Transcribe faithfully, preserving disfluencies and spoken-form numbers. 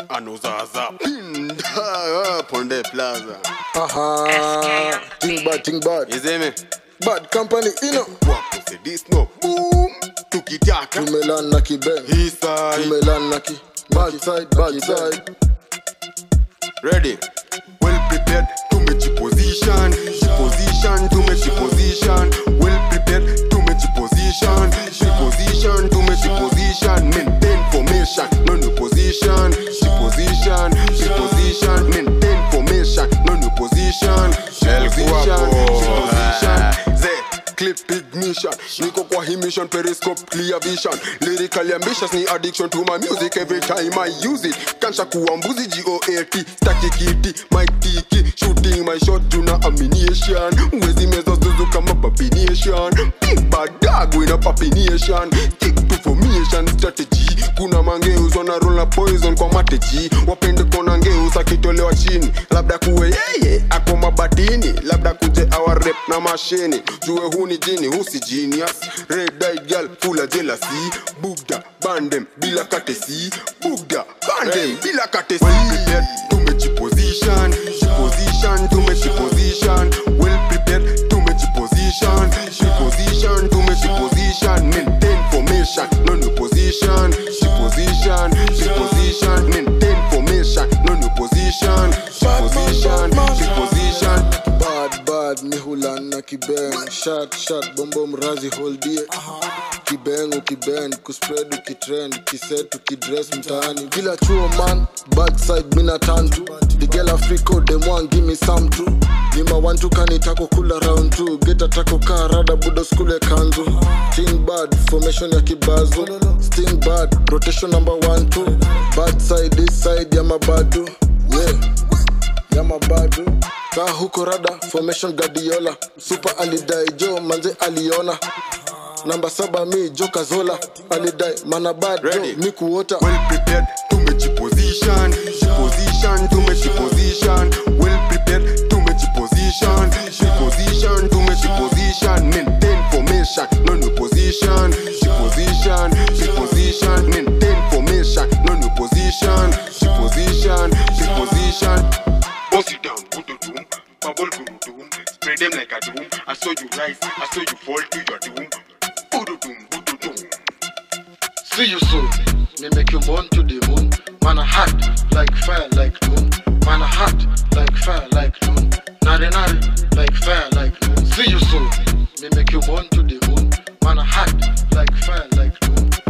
Anozaza Ponde Plaza. Aha, ting bad, ting bad. You see me? Bad company, you know. Walk to say this no. Boom. Tukitaka. Tumelan na kibeng. East side. Tumelan na ki. Bad side, bad side. Ready? Well prepared to make Jiposition. Jiposition to make Jiposition. Well prepared to make Jiposition. Jiposition to make Jiposition. Maintain formation, no new position. Jiposition, Jiposition. Maintain formation, no new position. Jiposition, Jiposition. Z clip ignition. Niko kwa hii mission, periscope clear vision. Lyrically ambitious ni addiction to my music. Every time I use it kansha kuwa mbuzi G O A T. Staki kiti, my tiki. Shooting my shot juna amination. Wezi mezo zuzu kama papination. Big bad dog win a papination. Take to formation strategy. Kuna mangeus wana roll na poison kwa mateji. Wapende kona ngeus akitolewa chini. Labda kuwe yeye ako mabatini. Labda kuje our rep na mashini. Jue huni jini husi genius. Red-eyed girl full of jealousy. Bugda bandem bila katesi. Bugda bandem bila katesi. Well prepared to make Jiposition. Jiposition to make Jiposition. Well prepared to make Jiposition. Jiposition to make Jiposition. Maintain formation, no new position. Jiposition, Jiposition. Maintain formation, no new position. Jiposition, Jiposition. Bad, bad, ni hulan na kibeng. Shot, shot, bombo mrazi hold it. Kibeng ukibend, kuspread ukitrend. Kiset ukidress mtaani. Bila chuo man, bad side mina tantu. The girl Africo, them one give me some too. Nima wantu kanitako kula round two. Geta tako kaa rada budo skule kanzu. King bad, formation ya kibazo. Sting bad, rotation number one two. Bad side, this side ya mabadu. Yeah, ya mabadu. Kaa huko rada, formation Guardiola. Super alidai Joe, manze aliona. Number saba mi, Joka Zola. Alidai, mana bad Joe, mi kuota. Well prepared to make Jiposition. Jiposition to make Jiposition. Well prepared to make Jiposition. Jiposition to make Jiposition. Maintain formation, no new position. Jiposition, Jiposition. Maintain formation, no new position. Jiposition, Jiposition. Boss it down, go to doom. Bubble go to doom. Spread them like a doom. I saw you rise, I saw you fall to your doom. Go to doom, go to doom. See you soon. Me make you moan to the moon. Man a hot like fire like noon. Man a hot like fire like noon. Nare nare like fire like noon. See you soon. Me make you moan to the moon. Man a hot like fire like noon.